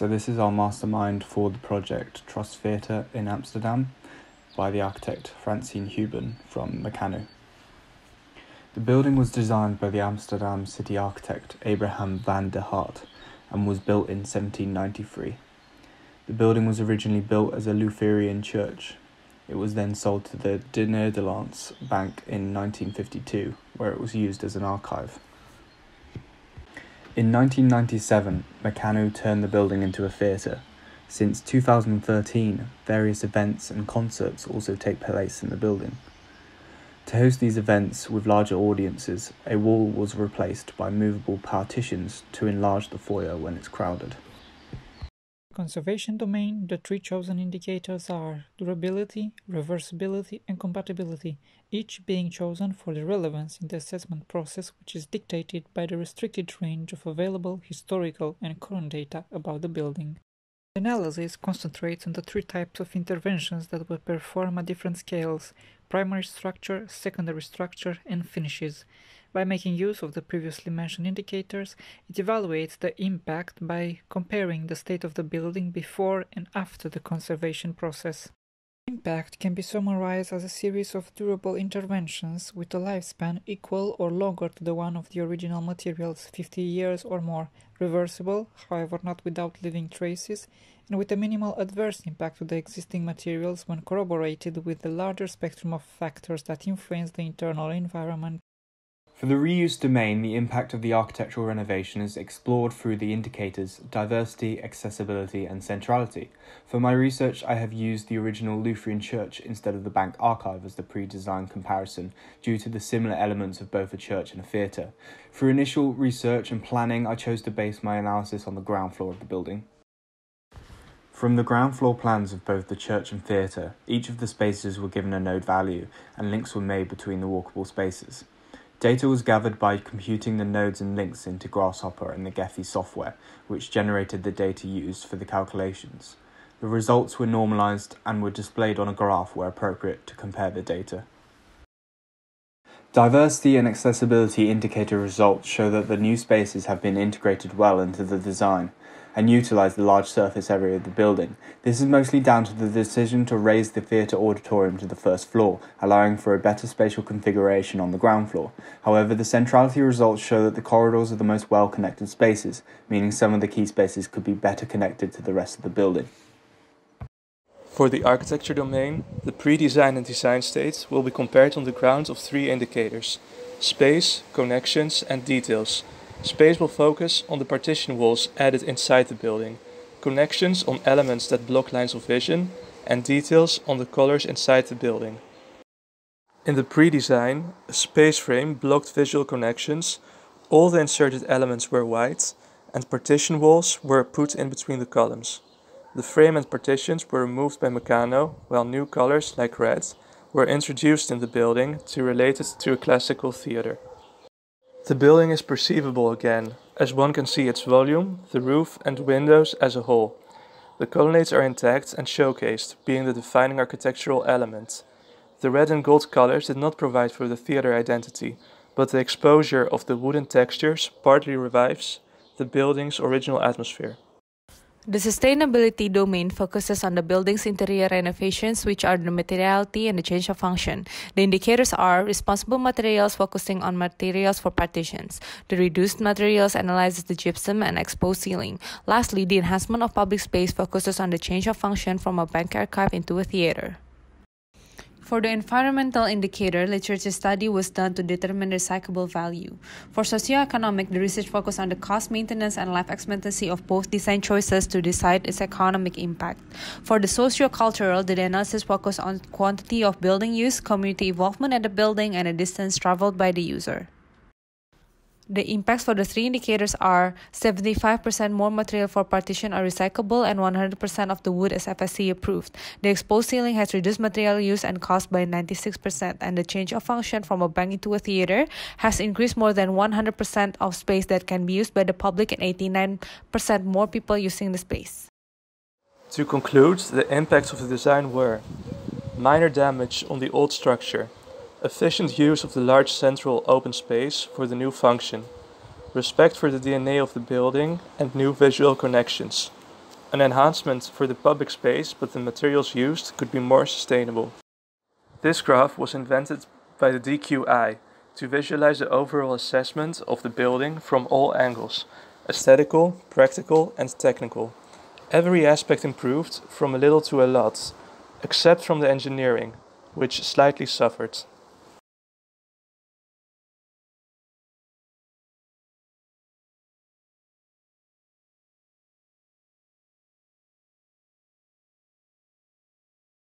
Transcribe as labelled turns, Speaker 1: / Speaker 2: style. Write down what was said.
Speaker 1: So this is our mastermind for the project Trust Theatre in Amsterdam by the architect Francine Huben from Mecanoo. The building was designed by the Amsterdam city architect Abraham van der Hart and was built in 1793. The building was originally built as a Lutheran church. It was then sold to the De Nederlands Bank in 1952, where it was used as an archive. In 1997, Mecanoo turned the building into a theatre. Since 2013, various events and concerts also take place in the building. To host these events with larger audiences, a wall was replaced by movable partitions to enlarge the foyer when it's crowded.
Speaker 2: Conservation domain, the three chosen indicators are durability, reversibility, and compatibility, each being chosen for the relevance in the assessment process, which is dictated by the restricted range of available historical and current data about the building. The analysis concentrates on the three types of interventions that will perform at different scales: primary structure, secondary structure, and finishes. By making use of the previously mentioned indicators, it evaluates the impact by comparing the state of the building before and after the conservation process. Impact can be summarized as a series of durable interventions with a lifespan equal or longer to the one of the original materials, 50 years or more, reversible, however not without leaving traces, and with a minimal adverse impact to the existing materials when corroborated with the larger spectrum of factors that influence the internal environment.
Speaker 1: For the reuse domain, the impact of the architectural renovation is explored through the indicators diversity, accessibility, and centrality. For my research, I have used the original Lutheran church instead of the bank archive as the pre-designed comparison, due to the similar elements of both a church and a theatre. For initial research and planning, I chose to base my analysis on the ground floor of the building. From the ground floor plans of both the church and theatre, each of the spaces were given a node value, and links were made between the walkable spaces. Data was gathered by computing the nodes and links into Grasshopper and the Gephi software, which generated the data used for the calculations. The results were normalized and were displayed on a graph where appropriate to compare the data. Diversity and accessibility indicator results show that the new spaces have been integrated well into the design and utilize the large surface area of the building. This is mostly down to the decision to raise the theatre auditorium to the first floor, allowing for a better spatial configuration on the ground floor. However, the centrality results show that the corridors are the most well-connected spaces, meaning some of the key spaces could be better connected to the rest of the building.
Speaker 3: For the architecture domain, the pre-design and design states will be compared on the grounds of three indicators: space, connections, and details. Space will focus on the partition walls added inside the building, connections on elements that block lines of vision, and details on the colors inside the building. In the pre-design, a space frame blocked visual connections, all the inserted elements were white, and partition walls were put in between the columns. The frame and partitions were removed by Mecanoo, while new colors, like red, were introduced in the building to relate it to a classical theatre. The building is perceivable again, as one can see its volume, the roof and windows as a whole. The colonnades are intact and showcased, being the defining architectural element. The red and gold colors did not provide for the theatre identity, but the exposure of the wooden textures partly revives the building's original atmosphere.
Speaker 4: The sustainability domain focuses on the building's interior renovations, which are the materiality and the change of function. The indicators are responsible materials, focusing on materials for partitions. The reduced materials analyzes the gypsum and exposed ceiling. Lastly, the enhancement of public space focuses on the change of function from a bank archive into a theater. For the environmental indicator, literature study was done to determine recyclable value. For socioeconomic, the research focused on the cost, maintenance, and life expectancy of both design choices to decide its economic impact. For the socio-cultural, the analysis focused on quantity of building use, community involvement at the building, and the distance traveled by the user. The impacts for the three indicators are 75% more material for partition are recyclable and 100% of the wood is FSC approved. The exposed ceiling has reduced material use and cost by 96%, and the change of function from a bank into a theater has increased more than 100% of space that can be used by the public and 89% more people using the space.
Speaker 3: To conclude, the impacts of the design were minor damage on the old structure, efficient use of the large central open space for the new function, respect for the DNA of the building and new visual connections, An enhancement for the public space, but the materials used could be more sustainable. This graph was invented by the DQI to visualize the overall assessment of the building from all angles: aesthetical, practical, and technical. Every aspect improved from a little to a lot, except from the engineering, which slightly suffered.